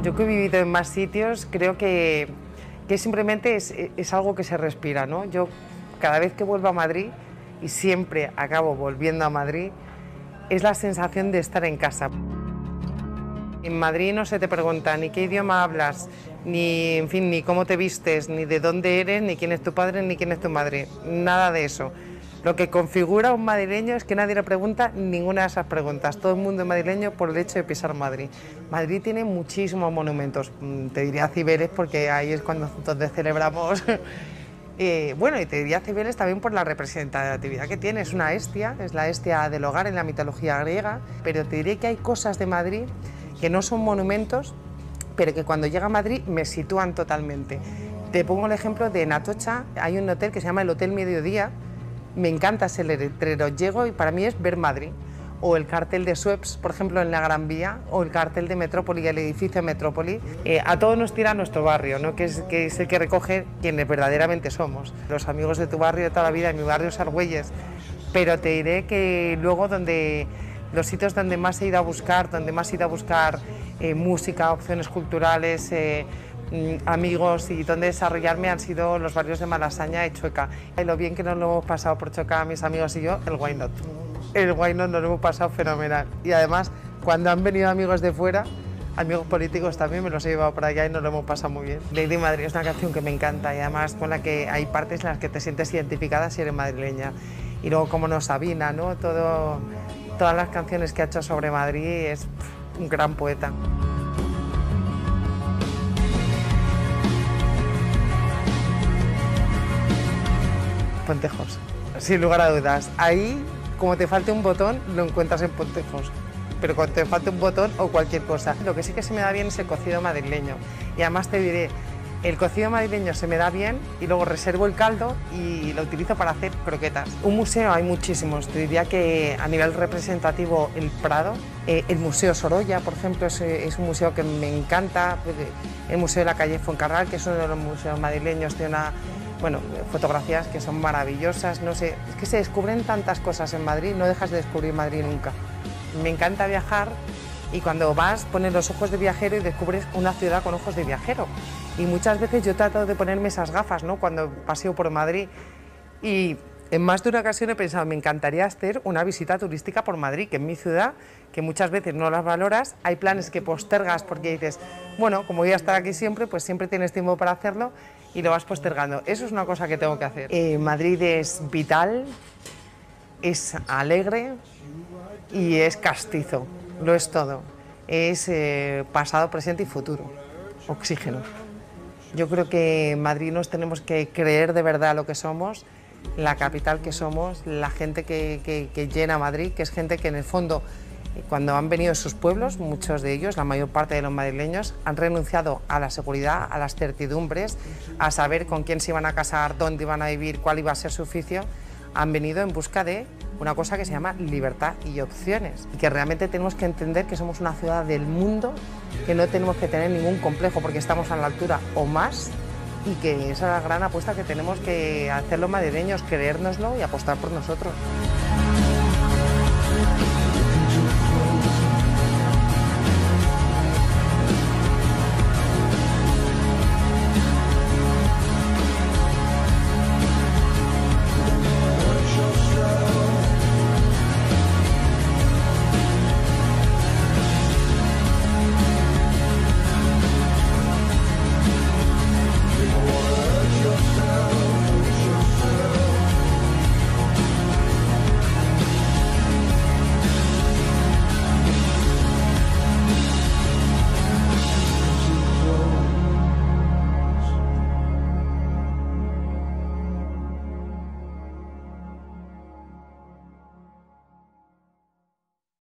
Yo que he vivido en más sitios, creo que simplemente es algo que se respira, ¿no? Yo cada vez que vuelvo a Madrid, y siempre acabo volviendo a Madrid, es la sensación de estar en casa. En Madrid no se te pregunta ni qué idioma hablas, ni, en fin, ni cómo te vistes, ni de dónde eres, ni quién es tu padre, ni quién es tu madre. Nada de eso. Lo que configura a un madrileño es que nadie le pregunta ninguna de esas preguntas. Todo el mundo es madrileño por el hecho de pisar Madrid. Madrid tiene muchísimos monumentos. Te diría Cibeles porque ahí es donde celebramos. Bueno, y te diría Cibeles también por la representatividad que tiene. Es una Hestia, es la Hestia del hogar en la mitología griega. Pero te diré que hay cosas de Madrid que no son monumentos, pero que cuando llega a Madrid me sitúan totalmente. Te pongo el ejemplo de en Atocha, hay un hotel que se llama el Hotel Mediodía. Me encanta ese letrero, llego y para mí es ver Madrid. O el cartel de Sueps, por ejemplo, en la Gran Vía, o el cartel de Metrópoli, el edificio Metrópoli. A todos nos tira nuestro barrio, ¿no? que es el que recoge quienes verdaderamente somos. Los amigos de tu barrio de toda la vida, en mi barrio es Argüelles, pero te diré que luego los sitios donde más he ido a buscar, música, opciones culturales, amigos y donde desarrollarme han sido los barrios de Malasaña y Chueca. Y lo bien que nos lo hemos pasado por Chueca, mis amigos y yo, el Why Not. El Why Not nos lo hemos pasado fenomenal. Y además, cuando han venido amigos de fuera, amigos políticos también, me los he llevado para allá y nos lo hemos pasado muy bien. Lady Madrid es una canción que me encanta y además con la que hay partes en las que te sientes identificada si eres madrileña. Y luego, como no, Sabina, ¿no? Todas las canciones que ha hecho sobre Madrid, es un gran poeta. Pontejos, sin lugar a dudas. Ahí, como te falte un botón, lo encuentras en Pontejos. Pero cuando te falte un botón o cualquier cosa. Lo que sí que se me da bien es el cocido madrileño. Y además te diré, el cocido madrileño se me da bien y luego reservo el caldo y lo utilizo para hacer croquetas. Un museo hay muchísimos. Te diría que a nivel representativo el Prado, el Museo Sorolla, por ejemplo, es un museo que me encanta. El Museo de la Calle Fuencarral, que es uno de los museos madrileños, tiene fotografías que son maravillosas. No sé, es que se descubren tantas cosas en Madrid, no dejas de descubrir Madrid nunca. Me encanta viajar y cuando vas pones los ojos de viajero y descubres una ciudad con ojos de viajero. Y muchas veces yo trato de ponerme esas gafas, ¿no? Cuando paseo por Madrid y en más de una ocasión he pensado, me encantaría hacer una visita turística por Madrid, que es mi ciudad, que muchas veces no las valoras, hay planes que postergas porque dices, bueno, como voy a estar aquí siempre, pues siempre tienes tiempo para hacerlo y lo vas postergando. Eso es una cosa que tengo que hacer. Madrid es vital, es alegre y es castizo, lo es todo. Es pasado, presente y futuro, oxígeno. Yo creo que en Madrid nos tenemos que creer de verdad lo que somos, la capital que somos, la gente que llena Madrid, que es gente que en el fondo, cuando han venido de sus pueblos, muchos de ellos, la mayor parte de los madrileños, han renunciado a la seguridad, a las certidumbres, a saber con quién se iban a casar, dónde iban a vivir, cuál iba a ser su oficio. Han venido en busca de una cosa que se llama libertad y opciones y que realmente tenemos que entender que somos una ciudad del mundo, que no tenemos que tener ningún complejo porque estamos a la altura o más y que esa es la gran apuesta que tenemos que hacer los madrileños, creérnoslo y apostar por nosotros.